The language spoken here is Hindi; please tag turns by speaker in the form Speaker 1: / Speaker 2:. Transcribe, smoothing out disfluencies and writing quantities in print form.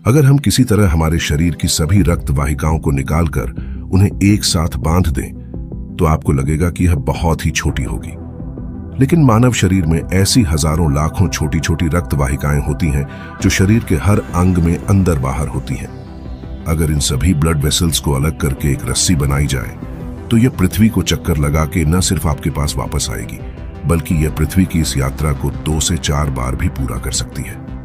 Speaker 1: अगर हम किसी तरह हमारे शरीर की सभी रक्त वाहिकाओं को निकालकर उन्हें एक साथ बांध दें, तो आपको लगेगा कि यह बहुत ही छोटी होगी। लेकिन मानव शरीर में ऐसी हजारों लाखों छोटी छोटी रक्त वाहिकाएं होती हैं जो शरीर के हर अंग में अंदर बाहर होती हैं। अगर इन सभी ब्लड वेसल्स को अलग करके एक रस्सी बनाई जाए तो यह पृथ्वी को चक्कर लगा के न सिर्फ आपके पास वापस आएगी, बल्कि यह पृथ्वी की इस यात्रा को 2 से 4 बार भी पूरा कर सकती है।